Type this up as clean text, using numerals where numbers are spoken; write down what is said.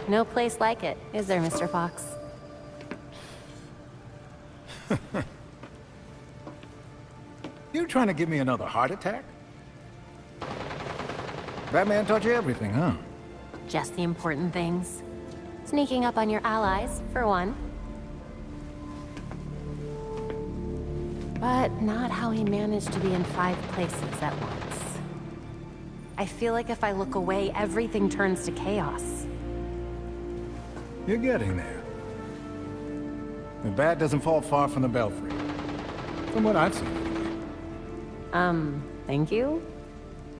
No place like it, is there, Mr. Fox? You trying to give me another heart attack? Batman taught you everything, huh? Just the important things. Sneaking up on your allies, for one. But not how he managed to be in 5 places at once. I feel like if I look away, everything turns to chaos. You're getting there. The bat doesn't fall far from the belfry. From what I've seen. Thank you?